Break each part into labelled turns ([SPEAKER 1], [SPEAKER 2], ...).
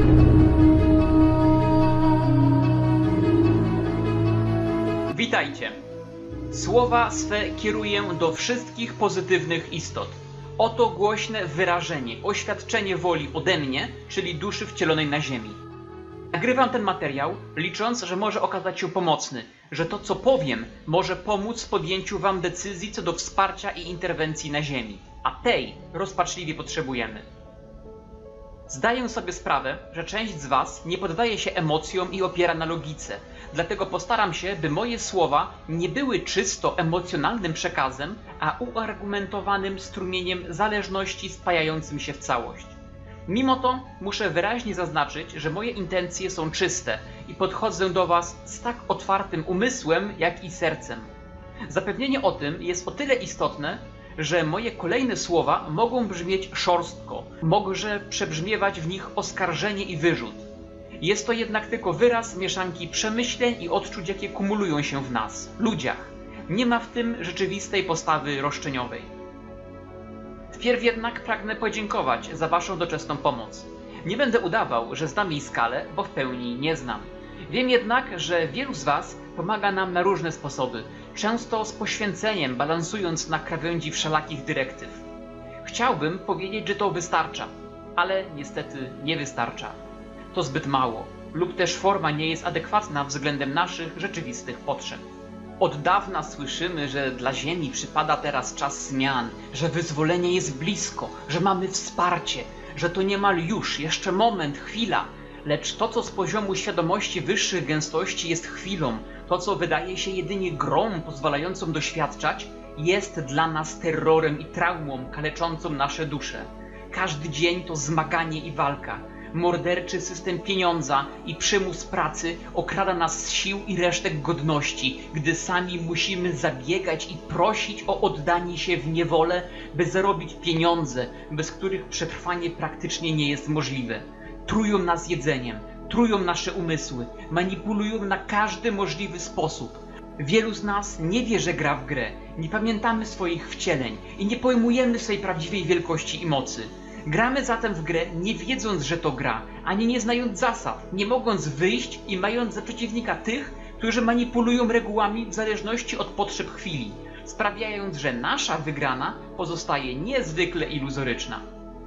[SPEAKER 1] Witajcie! Słowa swe kieruję do wszystkich pozytywnych istot. Oto głośne wyrażenie, oświadczenie woli ode mnie, czyli duszy wcielonej na ziemi. Nagrywam ten materiał, licząc, że może okazać się pomocny, że to, co powiem, może pomóc w podjęciu wam decyzji co do wsparcia i interwencji na ziemi, a tej rozpaczliwie potrzebujemy. Zdaję sobie sprawę, że część z was nie poddaje się emocjom i opiera na logice, dlatego postaram się, by moje słowa nie były czysto emocjonalnym przekazem, a uargumentowanym strumieniem zależności spajającym się w całość. Mimo to muszę wyraźnie zaznaczyć, że moje intencje są czyste i podchodzę do was z tak otwartym umysłem, jak i sercem. Zapewnienie o tym jest o tyle istotne, że moje kolejne słowa mogą brzmieć szorstko, może przebrzmiewać w nich oskarżenie i wyrzut. Jest to jednak tylko wyraz mieszanki przemyśleń i odczuć, jakie kumulują się w nas, ludziach. Nie ma w tym rzeczywistej postawy roszczeniowej. Wpierw jednak pragnę podziękować za waszą doczesną pomoc. Nie będę udawał, że znam jej skalę, bo w pełni nie znam. Wiem jednak, że wielu z was pomaga nam na różne sposoby, często z poświęceniem, balansując na krawędzi wszelakich dyrektyw. Chciałbym powiedzieć, że to wystarcza, ale niestety nie wystarcza. To zbyt mało, lub też forma nie jest adekwatna względem naszych rzeczywistych potrzeb. Od dawna słyszymy, że dla Ziemi przypada teraz czas zmian, że wyzwolenie jest blisko, że mamy wsparcie, że to niemal już, jeszcze moment, chwila. Lecz to, co z poziomu świadomości wyższych gęstości jest chwilą, to, co wydaje się jedynie grą pozwalającą doświadczać, jest dla nas terrorem i traumą kaleczącą nasze dusze. Każdy dzień to zmaganie i walka. Morderczy system pieniądza i przymus pracy okrada nas z sił i resztek godności, gdy sami musimy zabiegać i prosić o oddanie się w niewolę, by zarobić pieniądze, bez których przetrwanie praktycznie nie jest możliwe. Trują nas jedzeniem, trują nasze umysły, manipulują na każdy możliwy sposób. Wielu z nas nie wie, że gra w grę, nie pamiętamy swoich wcieleń i nie pojmujemy swej prawdziwej wielkości i mocy. Gramy zatem w grę, nie wiedząc, że to gra, ani nie znając zasad, nie mogąc wyjść i mając za przeciwnika tych, którzy manipulują regułami w zależności od potrzeb chwili, sprawiając, że nasza wygrana pozostaje niezwykle iluzoryczna.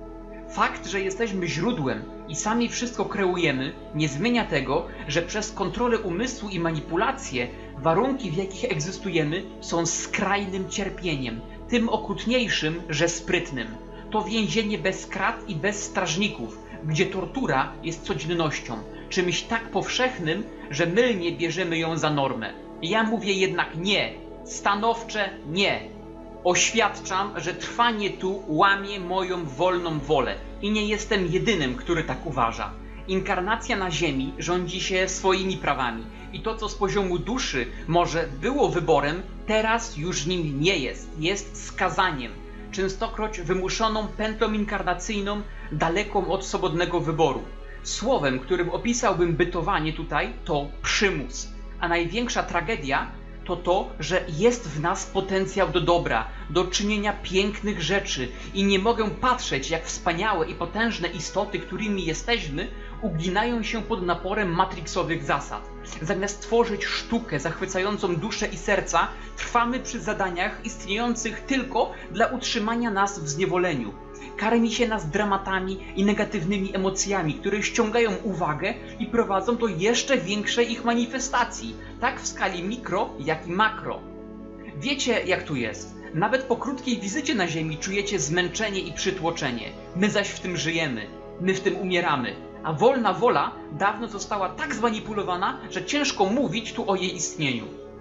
[SPEAKER 1] Fakt, że jesteśmy źródłem i sami wszystko kreujemy, nie zmienia tego, że przez kontrolę umysłu i manipulację warunki, w jakich egzystujemy, są skrajnym cierpieniem, tym okrutniejszym, że sprytnym. To więzienie bez krat i bez strażników, gdzie tortura jest codziennością, czymś tak powszechnym, że mylnie bierzemy ją za normę. Ja mówię jednak nie, stanowcze nie. Oświadczam, że trwanie tu łamie moją wolną wolę i nie jestem jedynym, który tak uważa. Inkarnacja na ziemi rządzi się swoimi prawami i to, co z poziomu duszy może było wyborem, teraz już nim nie jest, jest skazaniem. Częstokroć wymuszoną pętlą inkarnacyjną, daleką od swobodnego wyboru. Słowem, którym opisałbym bytowanie tutaj, to przymus. A największa tragedia to to, że jest w nas potencjał do dobra, do czynienia pięknych rzeczy i nie mogę patrzeć, jak wspaniałe i potężne istoty, którymi jesteśmy, uginają się pod naporem matrixowych zasad. Zamiast tworzyć sztukę zachwycającą duszę i serca, trwamy przy zadaniach istniejących tylko dla utrzymania nas w zniewoleniu. Karmi się nas dramatami i negatywnymi emocjami, które ściągają uwagę i prowadzą do jeszcze większej ich manifestacji, tak w skali mikro, jak i makro. Wiecie, jak tu jest. Nawet po krótkiej wizycie na Ziemi czujecie zmęczenie i przytłoczenie. My zaś w tym żyjemy. My w tym umieramy. A wolna wola dawno została tak zmanipulowana, że ciężko mówić tu o jej istnieniu.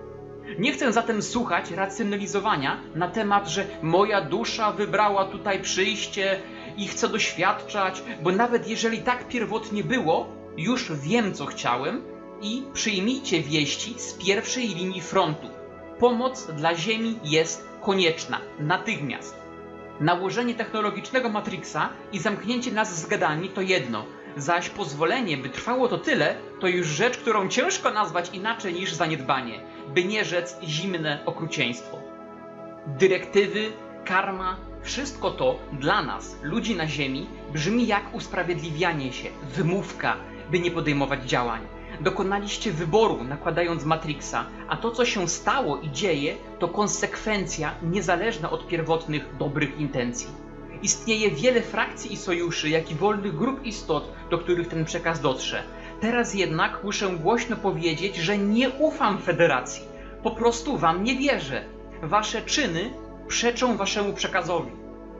[SPEAKER 1] Nie chcę zatem słuchać racjonalizowania na temat, że moja dusza wybrała tutaj przyjście i chce doświadczać, bo nawet jeżeli tak pierwotnie było, już wiem, co chciałem i przyjmijcie wieści z pierwszej linii frontu. Pomoc dla Ziemi jest konieczna, natychmiast. Nałożenie technologicznego Matrixa i zamknięcie nas z gadami to jedno, zaś pozwolenie, by trwało to tyle, to już rzecz, którą ciężko nazwać inaczej niż zaniedbanie, by nie rzec zimne okrucieństwo. Dyrektywy, karma, Wszystko to dla nas, ludzi na Ziemi, brzmi jak usprawiedliwianie się, wymówka, by nie podejmować działań. Dokonaliście wyboru, nakładając Matrixa, a to, co się stało i dzieje, to konsekwencja niezależna od pierwotnych, dobrych intencji. Istnieje wiele frakcji i sojuszy, jak i wolnych grup istot, do których ten przekaz dotrze. Teraz jednak muszę głośno powiedzieć, że nie ufam Federacji. Po prostu wam nie wierzę. Wasze czyny przeczą waszemu przekazowi.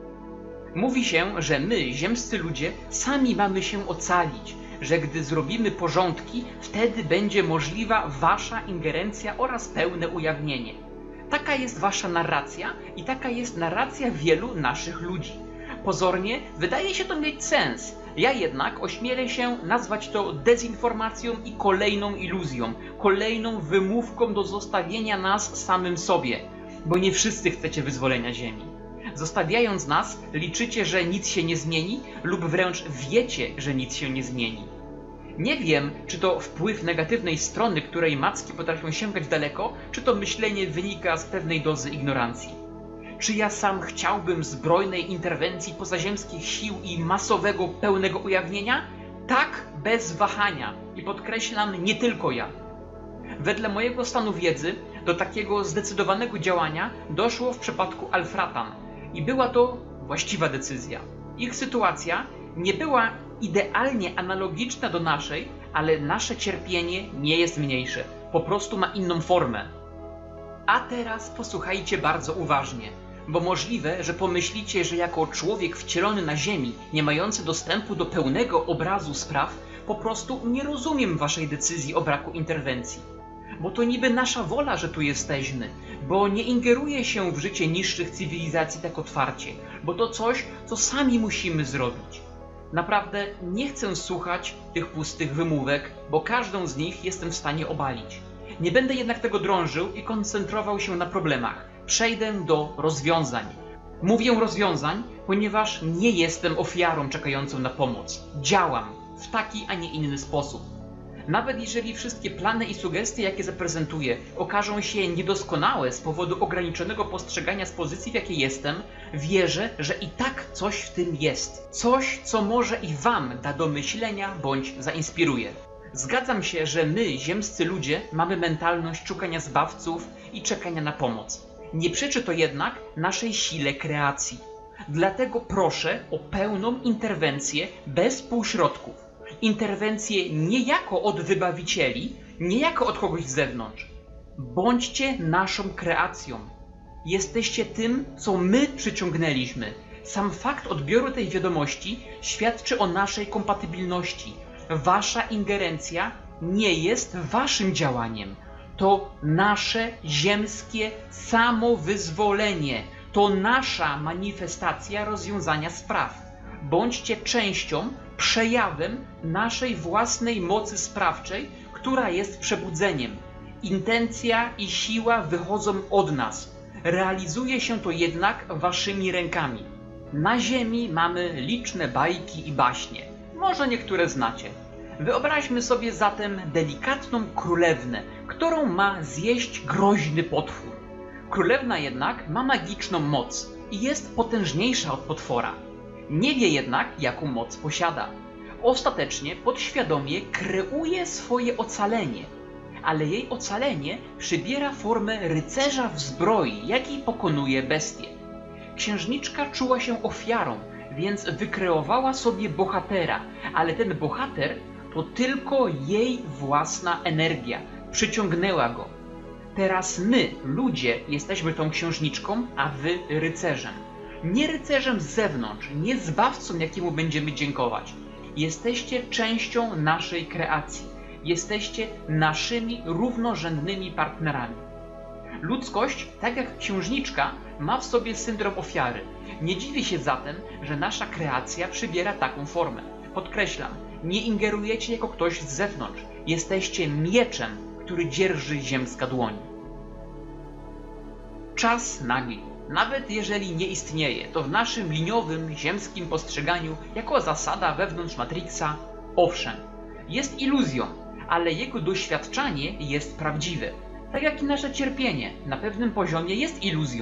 [SPEAKER 1] Mówi się, że my, ziemscy ludzie, sami mamy się ocalić, że gdy zrobimy porządki, wtedy będzie możliwa wasza ingerencja oraz pełne ujawnienie. Taka jest wasza narracja i taka jest narracja wielu naszych ludzi. Pozornie wydaje się to mieć sens. Ja jednak ośmielę się nazwać to dezinformacją i kolejną iluzją, kolejną wymówką do zostawienia nas samym sobie, bo nie wszyscy chcecie wyzwolenia Ziemi. Zostawiając nas, liczycie, że nic się nie zmieni lub wręcz wiecie, że nic się nie zmieni. Nie wiem, czy to wpływ negatywnej strony, której macki potrafią sięgać daleko, czy to myślenie wynika z pewnej dozy ignorancji. Czy ja sam chciałbym zbrojnej interwencji pozaziemskich sił i masowego, pełnego ujawnienia? Tak, bez wahania. I podkreślam, nie tylko ja. Wedle mojego stanu wiedzy do takiego zdecydowanego działania doszło w przypadku Alfratan i była to właściwa decyzja. Ich sytuacja nie była idealnie analogiczna do naszej, ale nasze cierpienie nie jest mniejsze, po prostu ma inną formę. A teraz posłuchajcie bardzo uważnie, bo możliwe, że pomyślicie, że jako człowiek wcielony na Ziemi, nie mający dostępu do pełnego obrazu spraw, po prostu nie rozumiem waszej decyzji o braku interwencji. Bo to niby nasza wola, że tu jesteśmy, bo nie ingeruje się w życie niższych cywilizacji tak otwarcie, bo to coś, co sami musimy zrobić. Naprawdę nie chcę słuchać tych pustych wymówek, bo każdą z nich jestem w stanie obalić. Nie będę jednak tego drążył i koncentrował się na problemach. Przejdę do rozwiązań. Mówię rozwiązań, ponieważ nie jestem ofiarą czekającą na pomoc. Działam w taki, a nie inny sposób. Nawet jeżeli wszystkie plany i sugestie, jakie zaprezentuję, okażą się niedoskonałe z powodu ograniczonego postrzegania z pozycji, w jakiej jestem, wierzę, że i tak coś w tym jest. Coś, co może i wam da do myślenia bądź zainspiruje. Zgadzam się, że my, ziemscy ludzie, mamy mentalność szukania zbawców i czekania na pomoc. Nie przeczy to jednak naszej sile kreacji. Dlatego proszę o pełną interwencję bez półśrodków. Interwencję nie jako od wybawicieli, nie jako od kogoś z zewnątrz. Bądźcie naszą kreacją. Jesteście tym, co my przyciągnęliśmy. Sam fakt odbioru tej wiadomości świadczy o naszej kompatybilności. Wasza ingerencja nie jest waszym działaniem. To nasze ziemskie samowyzwolenie. To nasza manifestacja rozwiązania spraw. Bądźcie częścią, przejawem naszej własnej mocy sprawczej, która jest przebudzeniem. Intencja i siła wychodzą od nas. Realizuje się to jednak waszymi rękami. Na Ziemi mamy liczne bajki i baśnie. Może niektóre znacie. Wyobraźmy sobie zatem delikatną królewnę, którą ma zjeść groźny potwór. Królewna jednak ma magiczną moc i jest potężniejsza od potwora. Nie wie jednak, jaką moc posiada. Ostatecznie podświadomie kreuje swoje ocalenie, ale jej ocalenie przybiera formę rycerza w zbroi, jaki pokonuje bestię. Księżniczka czuła się ofiarą, więc wykreowała sobie bohatera, ale ten bohater to tylko jej własna energia. Przyciągnęła go. Teraz my, ludzie, jesteśmy tą księżniczką, a wy rycerzem. Nie rycerzem z zewnątrz, nie zbawcą, jakiemu będziemy dziękować. Jesteście częścią naszej kreacji. Jesteście naszymi równorzędnymi partnerami. Ludzkość, tak jak księżniczka, ma w sobie syndrom ofiary. Nie dziwię się zatem, że nasza kreacja przybiera taką formę. Podkreślam, nie ingerujecie jako ktoś z zewnątrz. Jesteście mieczem, który dzierży ziemska dłoń. Czas nagli. Nawet jeżeli nie istnieje, to w naszym liniowym, ziemskim postrzeganiu jako zasada wewnątrz Matrixa, owszem, jest iluzją, ale jego doświadczanie jest prawdziwe. Tak jak i nasze cierpienie na pewnym poziomie jest iluzją,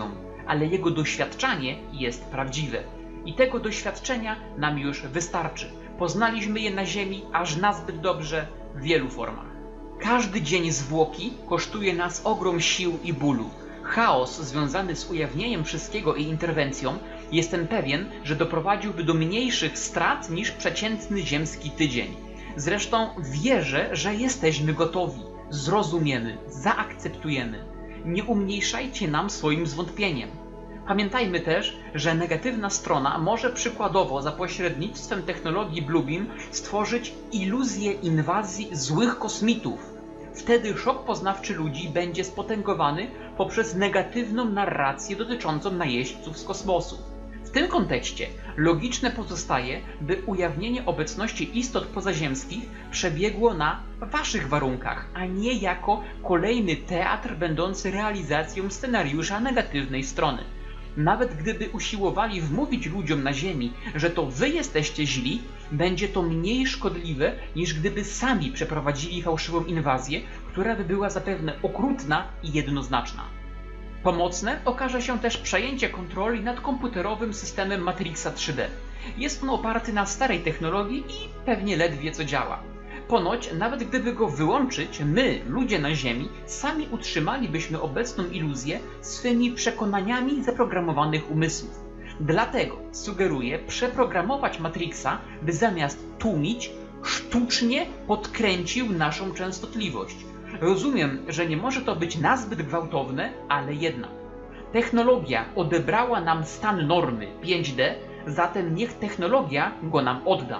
[SPEAKER 1] ale jego doświadczanie jest prawdziwe. I tego doświadczenia nam już wystarczy. Poznaliśmy je na Ziemi aż nazbyt dobrze w wielu formach. Każdy dzień zwłoki kosztuje nas ogrom sił i bólu. Chaos związany z ujawnieniem wszystkiego i interwencją, jestem pewien, że doprowadziłby do mniejszych strat niż przeciętny ziemski tydzień. Zresztą wierzę, że jesteśmy gotowi, zrozumiemy, zaakceptujemy. Nie umniejszajcie nam swoim zwątpieniem. Pamiętajmy też, że negatywna strona może przykładowo za pośrednictwem technologii Bluebeam stworzyć iluzję inwazji złych kosmitów. Wtedy szok poznawczy ludzi będzie spotęgowany poprzez negatywną narrację dotyczącą najeźdźców z kosmosu. W tym kontekście logiczne pozostaje, by ujawnienie obecności istot pozaziemskich przebiegło na waszych warunkach, a nie jako kolejny teatr będący realizacją scenariusza negatywnej strony. Nawet gdyby usiłowali wmówić ludziom na Ziemi, że to wy jesteście źli, będzie to mniej szkodliwe, niż gdyby sami przeprowadzili fałszywą inwazję, która by była zapewne okrutna i jednoznaczna. Pomocne okaże się też przejęcie kontroli nad komputerowym systemem Matrixa 3D. Jest on oparty na starej technologii i pewnie ledwie co działa. Ponoć, nawet gdyby go wyłączyć, my, ludzie na Ziemi, sami utrzymalibyśmy obecną iluzję swymi przekonaniami zaprogramowanych umysłów. Dlatego sugeruję przeprogramować Matrixa, by zamiast tłumić, sztucznie podkręcił naszą częstotliwość. Rozumiem, że nie może to być nazbyt gwałtowne, ale jednak. Technologia odebrała nam stan normy 5D, zatem niech technologia go nam odda.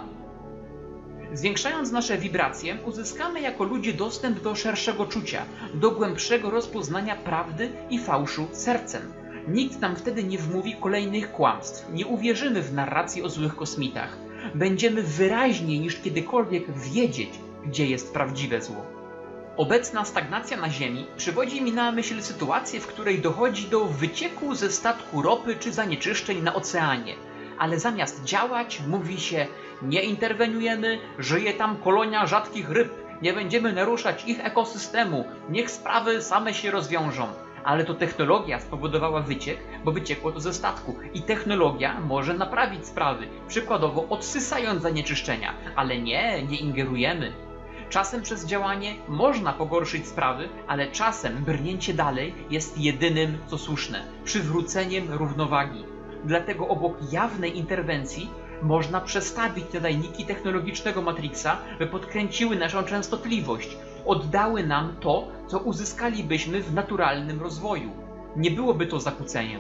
[SPEAKER 1] Zwiększając nasze wibracje, uzyskamy jako ludzie dostęp do szerszego czucia, do głębszego rozpoznania prawdy i fałszu sercem. Nikt nam wtedy nie wmówi kolejnych kłamstw, nie uwierzymy w narrację o złych kosmitach. Będziemy wyraźniej niż kiedykolwiek wiedzieć, gdzie jest prawdziwe zło. Obecna stagnacja na Ziemi przywodzi mi na myśl sytuację, w której dochodzi do wycieku ze statku ropy czy zanieczyszczeń na oceanie. Ale zamiast działać, mówi się: nie interweniujemy, żyje tam kolonia rzadkich ryb, nie będziemy naruszać ich ekosystemu, niech sprawy same się rozwiążą. Ale to technologia spowodowała wyciek, bo wyciekło to ze statku i technologia może naprawić sprawy, przykładowo odsysając zanieczyszczenia, ale nie ingerujemy. Czasem przez działanie można pogorszyć sprawy, ale czasem brnięcie dalej jest jedynym, co słuszne, przywróceniem równowagi. Dlatego obok jawnej interwencji można przestawić nadajniki technologicznego Matrixa, by podkręciły naszą częstotliwość, oddały nam to, co uzyskalibyśmy w naturalnym rozwoju. Nie byłoby to zakłóceniem.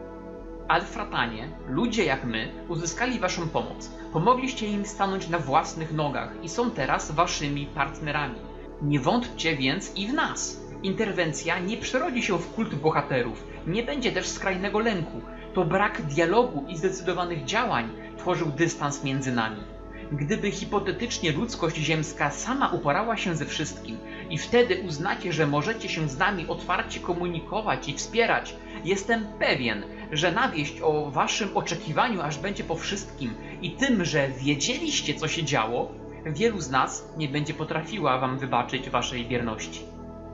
[SPEAKER 1] Alfratanie, ludzie jak my, uzyskali waszą pomoc. Pomogliście im stanąć na własnych nogach i są teraz waszymi partnerami. Nie wątpcie więc i w nas. Interwencja nie przerodzi się w kult bohaterów, nie będzie też skrajnego lęku. To brak dialogu i zdecydowanych działań tworzył dystans między nami. Gdyby hipotetycznie ludzkość ziemska sama uporała się ze wszystkim i wtedy uznacie, że możecie się z nami otwarcie komunikować i wspierać, jestem pewien, że na wieść o waszym oczekiwaniu aż będzie po wszystkim i tym, że wiedzieliście, co się działo, wielu z nas nie będzie potrafiła wam wybaczyć waszej bierności.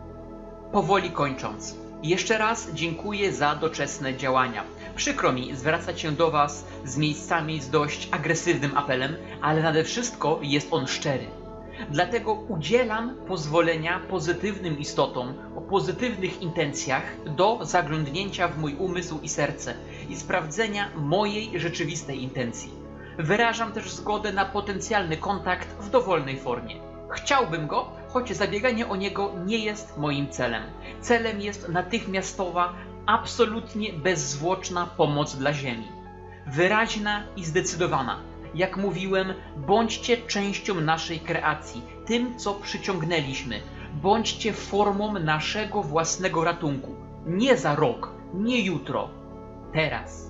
[SPEAKER 1] Powoli kończąc, jeszcze raz dziękuję za doczesne działania. Przykro mi zwracać się do was z miejscami z dość agresywnym apelem, ale nade wszystko jest on szczery. Dlatego udzielam pozwolenia pozytywnym istotom o pozytywnych intencjach do zaglądnięcia w mój umysł i serce i sprawdzenia mojej rzeczywistej intencji. Wyrażam też zgodę na potencjalny kontakt w dowolnej formie. Chciałbym go, choć zabieganie o niego nie jest moim celem. Celem jest natychmiastowa, absolutnie bezzwłoczna pomoc dla Ziemi. Wyraźna i zdecydowana. Jak mówiłem, bądźcie częścią naszej kreacji, tym, co przyciągnęliśmy. Bądźcie formą naszego własnego ratunku. Nie za rok, nie jutro, teraz.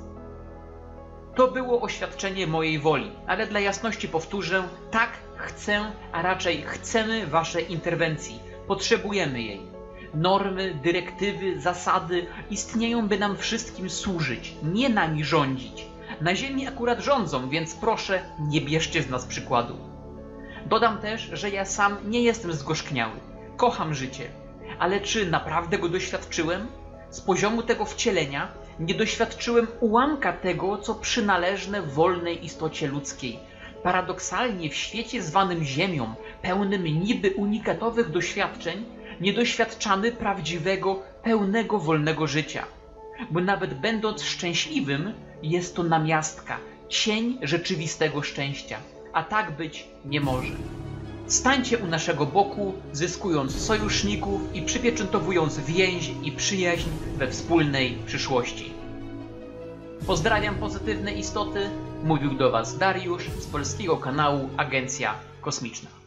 [SPEAKER 1] To było oświadczenie mojej woli, ale dla jasności powtórzę, tak, chcę, a raczej chcemy waszej interwencji. Potrzebujemy jej. Normy, dyrektywy, zasady istnieją, by nam wszystkim służyć, nie nami rządzić. Na Ziemi akurat rządzą, więc proszę, nie bierzcie z nas przykładu. Dodam też, że ja sam nie jestem zgorzkniały. Kocham życie. Ale czy naprawdę go doświadczyłem? Z poziomu tego wcielenia nie doświadczyłem ułamka tego, co przynależne wolnej istocie ludzkiej. Paradoksalnie w świecie zwanym Ziemią, pełnym niby unikatowych doświadczeń, nie doświadczamy prawdziwego, pełnego wolnego życia. Bo nawet będąc szczęśliwym, jest to namiastka, cień rzeczywistego szczęścia, a tak być nie może. Stańcie u naszego boku, zyskując sojuszników i przypieczętowując więź i przyjaźń we wspólnej przyszłości. Pozdrawiam pozytywne istoty, mówił do Was Dariusz z polskiego kanału Agencja Kosmiczna.